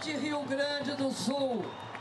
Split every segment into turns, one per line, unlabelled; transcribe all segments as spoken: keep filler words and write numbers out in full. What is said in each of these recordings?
noite, Rio Grande do Sul.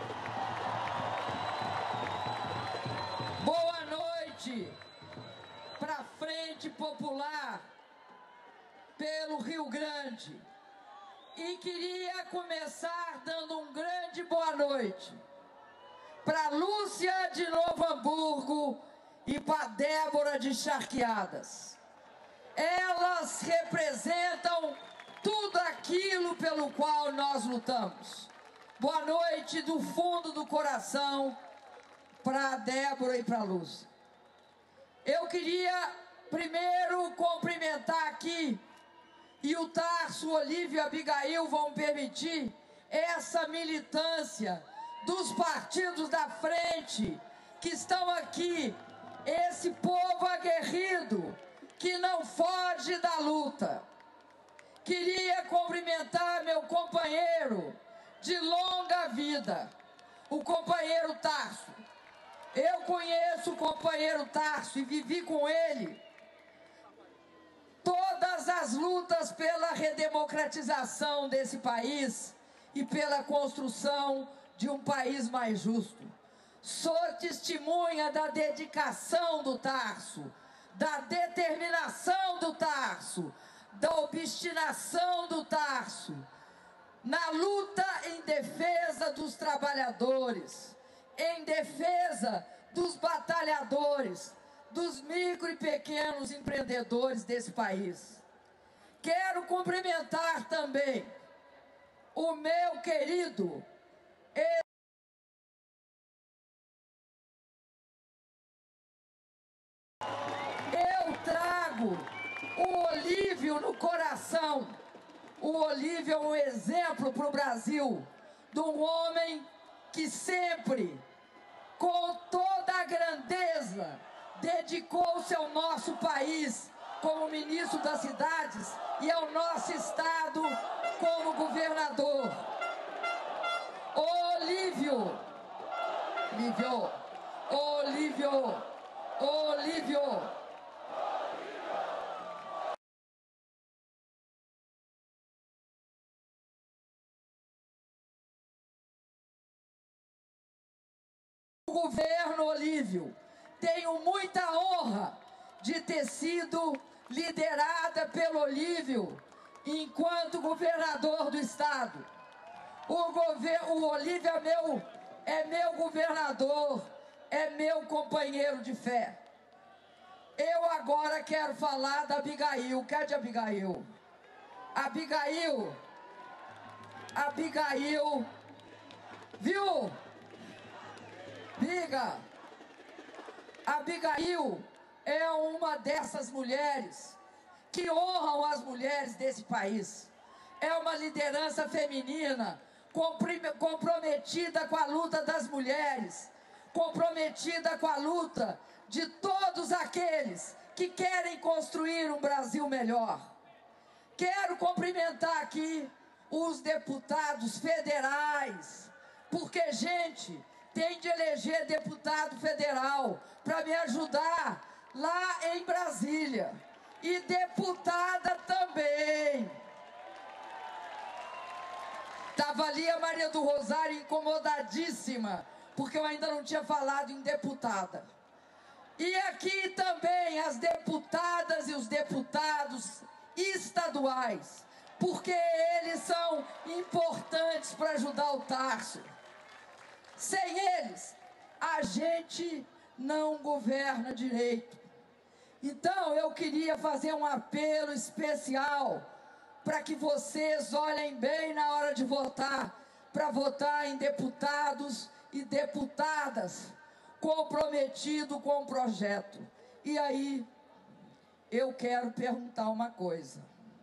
Boa noite para a Frente Popular pelo Rio Grande. E queria começar dando um grande boa noite para Lúcia de Novo Hamburgo e para Débora de Charqueadas. Elas representam tudo aquilo pelo qual nós lutamos. Boa noite do fundo do coração para a Débora e para a Lúcia. Eu queria primeiro cumprimentar aqui, e o Tarso, Olívio e Abigail vão permitir, essa militância dos partidos da frente que estão aqui, esse povo aguerrido que não foge da luta. Queria cumprimentar meu companheiro de longa vida, o companheiro Tarso. Eu conheço o companheiro Tarso e vivi com ele todas as lutas pela redemocratização desse país e pela construção de um país mais justo. Sou testemunha da dedicação do Tarso, da determinação do Tarso, da obstinação do Tarso, na luta em defesa dos trabalhadores, em defesa dos batalhadores, dos micro e pequenos empreendedores desse país. Quero cumprimentar também o meu querido eu trago o Olívio no coração. O Olívio é um exemplo para o Brasil de um homem que sempre, com toda a grandeza, dedicou-se ao nosso país como ministro das cidades e ao nosso estado como governador. Olívio, Olívio, Olívio, Olívio. O governo Olívio, tenho muita honra de ter sido liderada pelo Olívio enquanto governador do estado. O, gover o Olívio é meu, é meu governador, é meu companheiro de fé. Eu agora quero falar da Abigail. Cadê a Abigail? Abigail, Abigail, viu? Biga, Abigail é uma dessas mulheres que honram as mulheres desse país. É uma liderança feminina comprometida com a luta das mulheres, comprometida com a luta de todos aqueles que querem construir um Brasil melhor. Quero cumprimentar aqui os deputados federais, porque, gente, tem de eleger deputado federal para me ajudar lá em Brasília. E deputada também. Estava ali a Maria do Rosário incomodadíssima, porque eu ainda não tinha falado em deputada. E aqui também as deputadas e os deputados estaduais, porque eles são importantes para ajudar o Tarso. Sem eles, a gente não governa direito. Então, eu queria fazer um apelo especial para que vocês olhem bem na hora de votar, para votar em deputados e deputadas comprometidos com o projeto. E aí, eu quero perguntar uma coisa.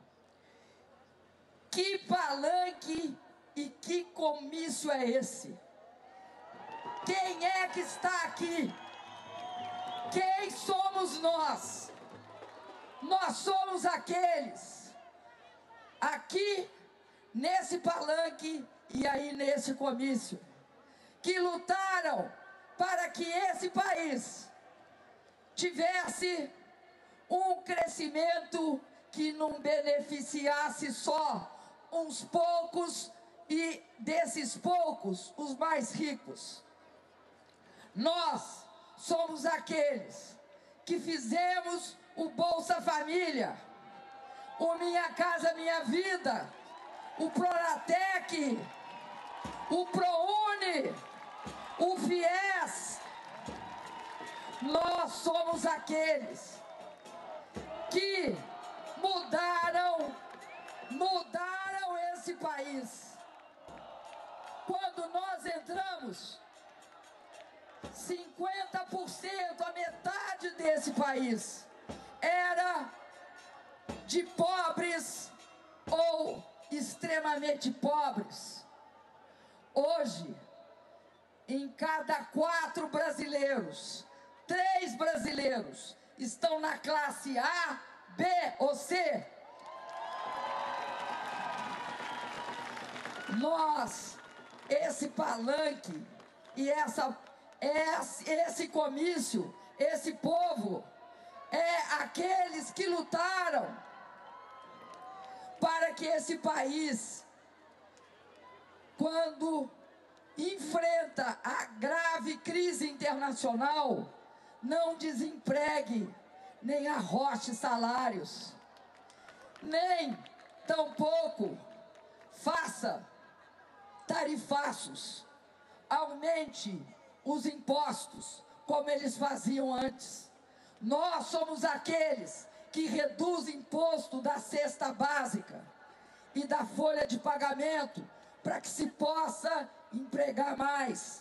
Que palanque e que comício é esse? Quem é que está aqui? Quem somos nós? Nós somos aqueles aqui nesse palanque e aí nesse comício que lutaram para que esse país tivesse um crescimento que não beneficiasse só uns poucos e desses poucos, os mais ricos. Nós somos aqueles que fizemos o Bolsa Família, o Minha Casa Minha Vida, o Pronatec, o ProUni, o FIES. Nós somos aqueles que mudaram, mudaram esse país. Quando nós entramos, cinquenta por cento, a metade desse país, era de pobres ou extremamente pobres. Hoje, em cada quatro brasileiros, três brasileiros estão na classe A, B ou C. Nós, esse palanque e essa, esse, esse comício, esse povo, é aqueles que lutaram para que esse país, quando enfrenta a grave crise internacional, não desempregue, nem arroche salários, nem tampouco faça tarifaços, aumente os impostos como eles faziam antes. Nós somos aqueles que reduzem imposto da cesta básica e da folha de pagamento para que se possa empregar mais.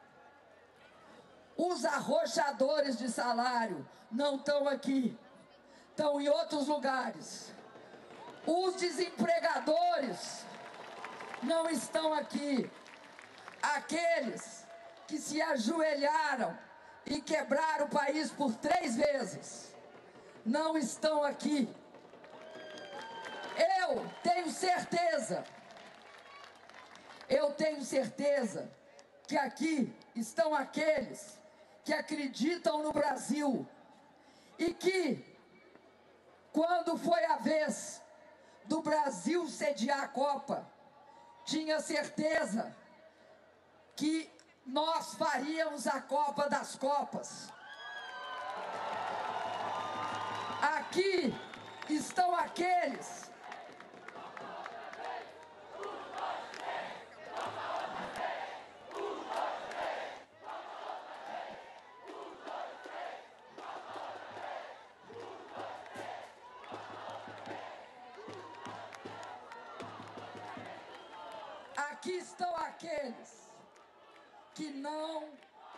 Os arrochadores de salário não estão aqui, estão em outros lugares. Os desempregadores não estão aqui. Aqueles que se ajoelharam e quebraram o país por três vezes não estão aqui. Eu tenho certeza, eu tenho certeza que aqui estão aqueles que acreditam no Brasil e que, quando foi a vez do Brasil sediar a Copa, tinha certeza que nós faríamos a Copa das Copas. Aqui estão aqueles Aqui estão aqueles que não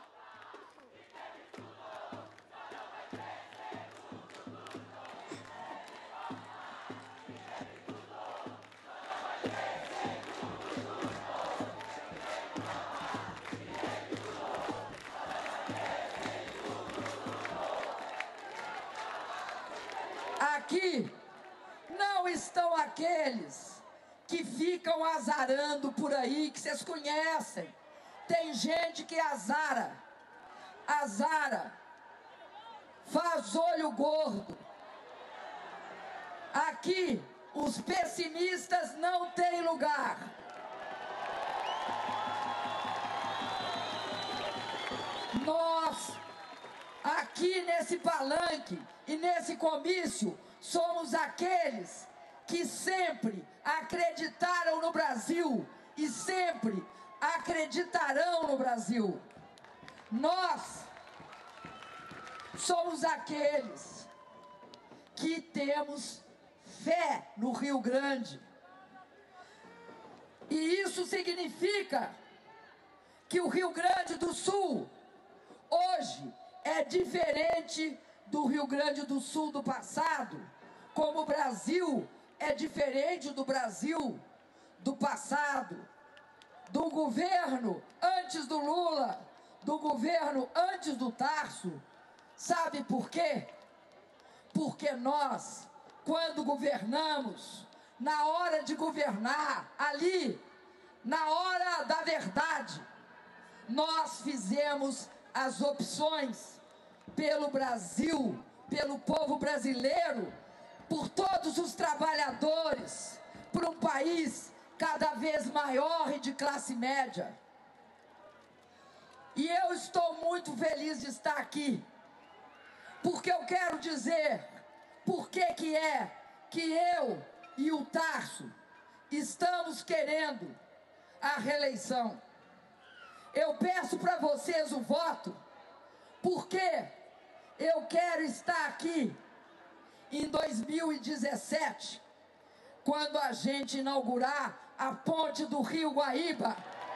Aqui não estão aqueles que ficam azarando por aí, que vocês conhecem. Tem gente que azara, azara, faz olho gordo. Aqui, os pessimistas não têm lugar. Nós, aqui nesse palanque e nesse comício, somos aqueles que sempre acreditaram no Brasil e sempre acreditarão no Brasil. Nós somos aqueles que temos fé no Rio Grande. E isso significa que o Rio Grande do Sul hoje é diferente do Rio Grande do Sul do passado, como o Brasil é diferente do Brasil do passado, do governo antes do Lula, do governo antes do Tarso. Sabe por quê? Porque nós, quando governamos, na hora de governar, ali, na hora da verdade, nós fizemos as opções pelo Brasil, pelo povo brasileiro, por todos os trabalhadores, por um país cada vez maior e de classe média. E eu estou muito feliz de estar aqui, porque eu quero dizer por que que é que eu e o Tarso estamos querendo a reeleição. Eu peço para vocês o voto, porque eu quero estar aqui em dois mil e dezessete, quando a gente inaugurar a ponte do Rio Guaíba.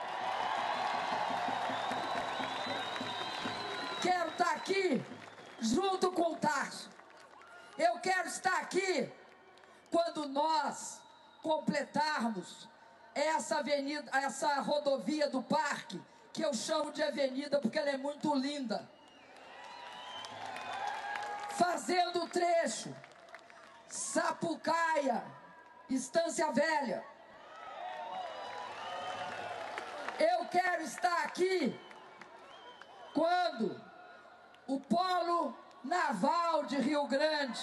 Quero estar aqui junto com o Tarso. Eu quero estar aqui quando nós completarmos essa avenida, essa rodovia do Parque, que eu chamo de avenida porque ela é muito linda. Fazendo o trecho Sapucaia, Estância Velha. Eu quero estar aqui quando o Polo Naval de Rio Grande,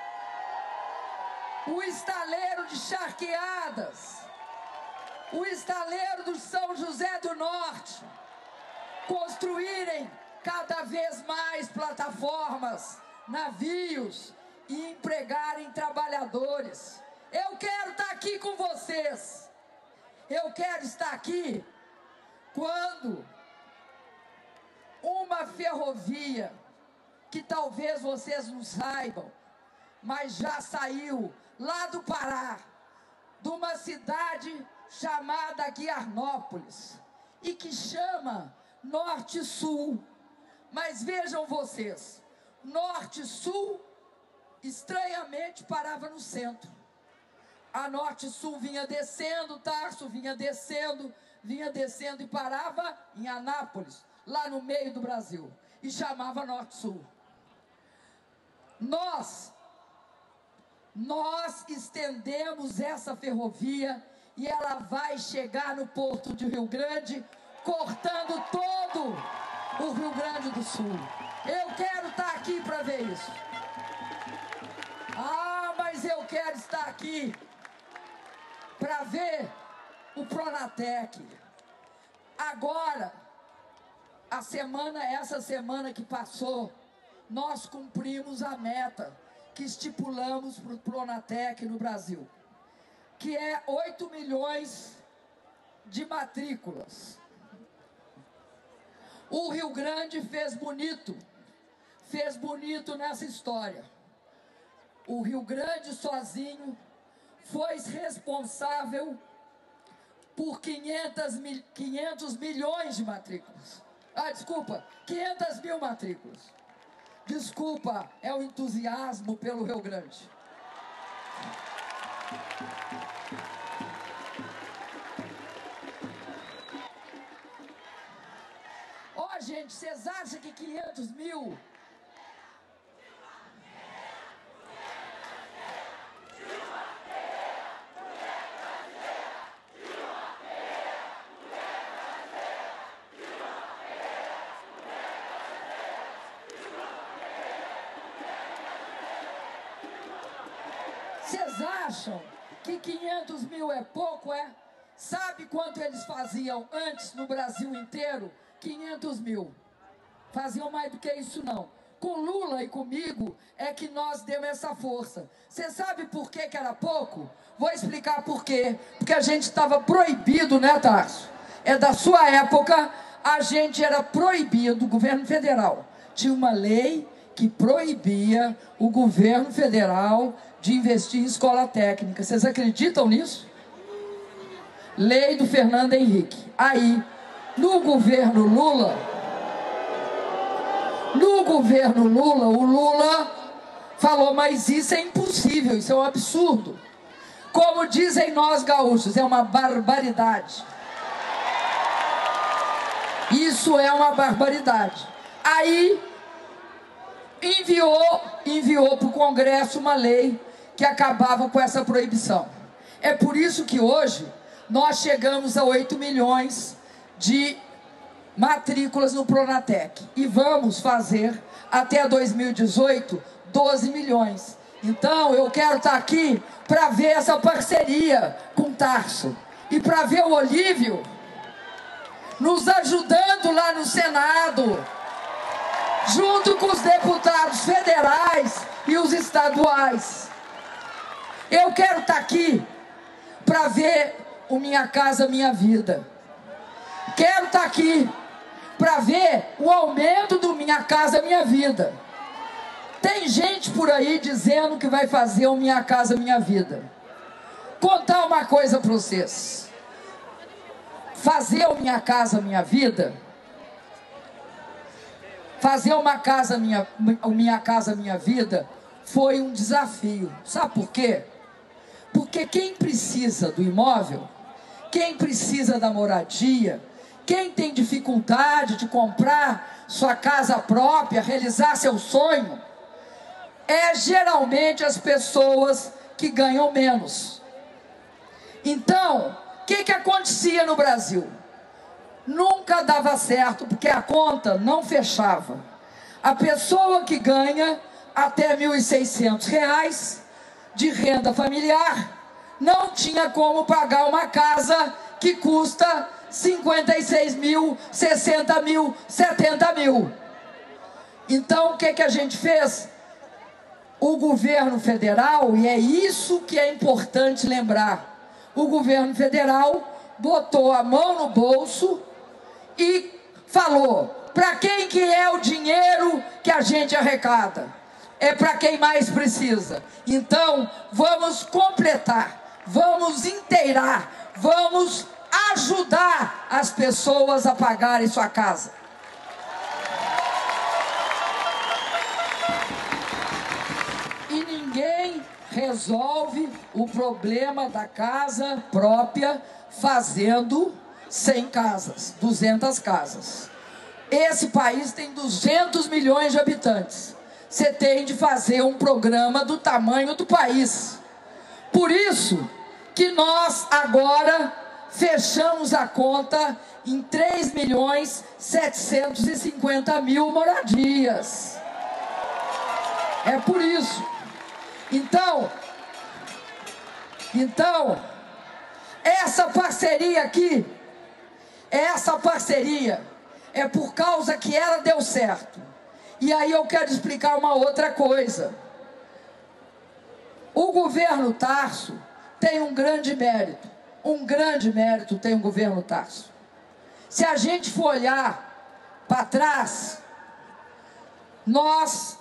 o estaleiro de Charqueadas, o estaleiro do São José do Norte, construírem cada vez mais plataformas, navios e empregarem trabalhadores. Eu quero estar aqui com vocês. Eu quero estar aqui quando uma ferrovia, que talvez vocês não saibam, mas já saiu lá do Pará, de uma cidade chamada Guiarnópolis, e que chama Norte-Sul. Mas vejam vocês, Norte-Sul, estranhamente, parava no centro. A Norte-Sul vinha descendo, Tarso vinha descendo, vinha descendo e parava em Anápolis, lá no meio do Brasil, e chamava Norte-Sul. Nós, nós estendemos essa ferrovia e ela vai chegar no Porto de Rio Grande, cortando todo o Rio Grande do Sul. Eu quero estar aqui para ver isso. Ah, mas eu quero estar aqui para ver o Pronatec. Agora, a semana, essa semana que passou, nós cumprimos a meta que estipulamos para o Pronatec no Brasil, que é oito milhões de matrículas. O Rio Grande fez bonito, fez bonito nessa história. O Rio Grande sozinho foi responsável por quinhentos milhões de matrículas. Ah, desculpa, quinhentas mil matrículas. Desculpa, é o entusiasmo pelo Rio Grande. Ó, oh, gente, vocês acham que quinhentos mil... Vocês acham que quinhentos mil é pouco, é? Sabe quanto eles faziam antes no Brasil inteiro? quinhentos mil. Faziam mais do que isso, não. Com Lula e comigo é que nós demos essa força. Você sabe por que que era pouco? Vou explicar por quê. Porque a gente estava proibido, né, Tarso? É da sua época, a gente era proibido, o governo federal. Tinha uma lei que proibia o governo federal de investir em escola técnica. Vocês acreditam nisso? Lei do Fernando Henrique. Aí, no governo Lula, no governo Lula, o Lula falou, mas isso é impossível, isso é um absurdo. Como dizem nós gaúchos, é uma barbaridade. Isso é uma barbaridade. Aí, enviou, enviou para o Congresso uma lei que acabava com essa proibição. É por isso que hoje nós chegamos a oito milhões de matrículas no Pronatec. E vamos fazer, até dois mil e dezoito, doze milhões. Então, eu quero estar aqui para ver essa parceria com o Tarso. e para ver o Olívio nos ajudando lá no Senado, junto com os deputados federais e os estaduais. Eu quero estar aqui para ver o Minha Casa Minha Vida. Quero estar aqui para ver o aumento do Minha Casa Minha Vida. Tem gente por aí dizendo que vai fazer o Minha Casa Minha Vida. Contar uma coisa para vocês. Fazer o Minha Casa Minha Vida, fazer uma casa minha, o Minha Casa Minha Vida foi um desafio. Sabe por quê? Porque quem precisa do imóvel, quem precisa da moradia, quem tem dificuldade de comprar sua casa própria, realizar seu sonho, é geralmente as pessoas que ganham menos. Então, o que que acontecia no Brasil? Nunca dava certo, porque a conta não fechava. A pessoa que ganha até mil e seiscentos reais de renda familiar não tinha como pagar uma casa que custa cinquenta e seis mil, sessenta mil, setenta mil. Então, o que que a gente fez? O governo federal, e é isso que é importante lembrar, o governo federal botou a mão no bolso e falou: para quem que é o dinheiro que a gente arrecada? É para quem mais precisa. Então, vamos completar, vamos inteirar, vamos ajudar as pessoas a pagarem sua casa. E ninguém resolve o problema da casa própria fazendo cem casas, duzentas casas. Esse país tem duzentos milhões de habitantes. Você tem de fazer um programa do tamanho do país. Por isso que nós agora fechamos a conta em três milhões setecentos e cinquenta mil moradias. É por isso. Então, então, essa parceria aqui, essa parceria é por causa que ela deu certo. E aí eu quero explicar uma outra coisa. O governo Tarso tem um grande mérito. Um grande mérito tem o governo Tarso. Se a gente for olhar para trás, nós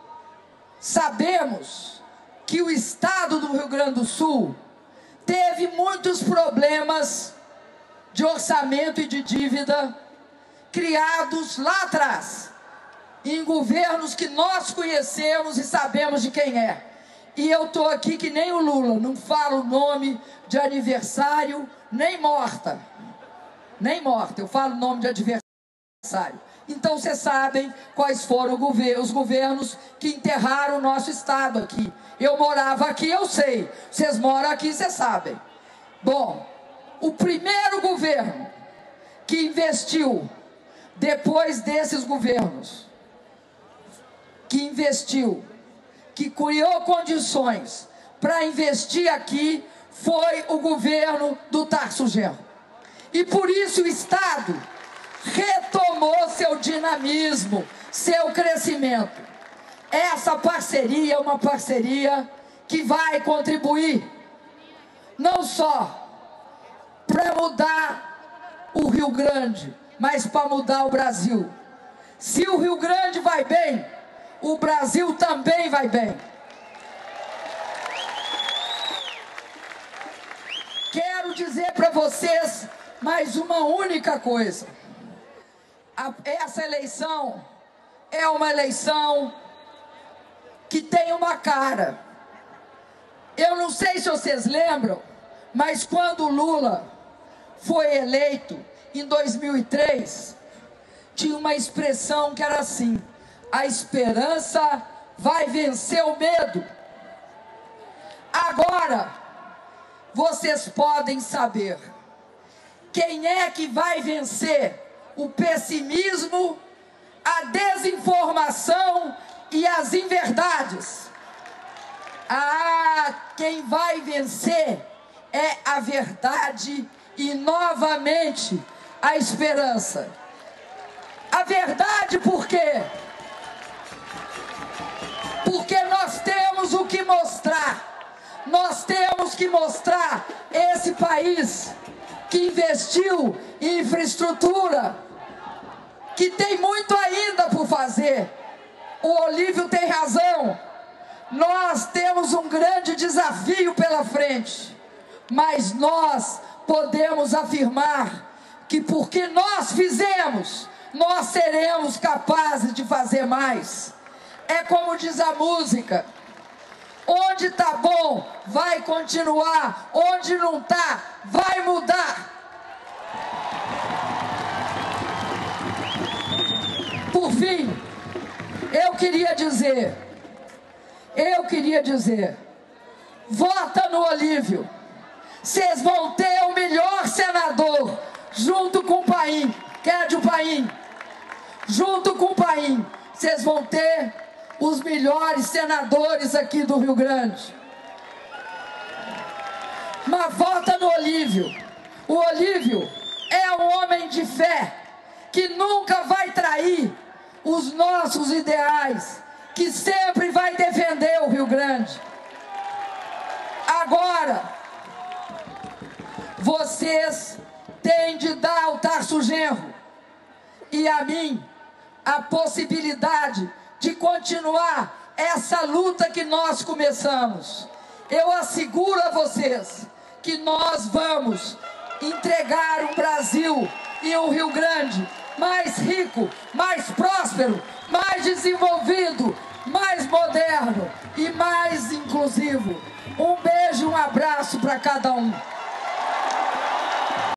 sabemos que o estado do Rio Grande do Sul teve muitos problemas de orçamento e de dívida criados lá atrás, em governos que nós conhecemos e sabemos de quem é. E eu estou aqui que nem o Lula, não falo o nome de aniversário, nem morta, nem morta, eu falo o nome de adversário. Então vocês sabem quais foram os governos que enterraram o nosso estado aqui. Eu morava aqui, eu sei. Vocês moram aqui, vocês sabem. Bom, o primeiro governo que investiu, depois desses governos, que investiu, que criou condições para investir aqui, foi o governo do Tarso Genro. E por isso o estado retomou seu dinamismo, seu crescimento. Essa parceria é uma parceria que vai contribuir não só para mudar o Rio Grande, mas para mudar o Brasil. Se o Rio Grande vai bem, o Brasil também vai bem. Quero dizer para vocês mais uma única coisa. A, essa eleição é uma eleição que tem uma cara. Eu não sei se vocês lembram, mas quando o Lula foi eleito em dois mil e três, tinha uma expressão que era assim: a esperança vai vencer o medo. Agora, vocês podem saber quem é que vai vencer o pessimismo, a desinformação e as inverdades. Ah, quem vai vencer é a verdade e novamente a esperança. A verdade por quê? Porque nós temos o que mostrar. Nós temos que mostrar esse país que investiu em infraestrutura, que tem muito ainda por fazer. O Olívio tem razão. Nós temos um grande desafio pela frente, mas nós podemos afirmar que porque nós fizemos, nós seremos capazes de fazer mais. É como diz a música: onde tá bom, vai continuar. Onde não tá, vai mudar. Por fim, eu queria dizer, eu queria dizer, vota no Olívio. Vocês vão ter o melhor senador, junto com o Paim, que é de o Paim. Junto com o Paim, vocês vão ter os melhores senadores aqui do Rio Grande. Mas vota no Olívio. O Olívio é um homem de fé, que nunca vai trair os nossos ideais, que sempre vai defender o Rio Grande. Agora, vocês têm de dar ao Tarso Genro e a mim a possibilidade de continuar essa luta que nós começamos. Eu asseguro a vocês que nós vamos entregar um Brasil e um Rio Grande mais rico, mais próspero, mais desenvolvido, mais moderno e mais inclusivo. Um beijo, um abraço para cada um.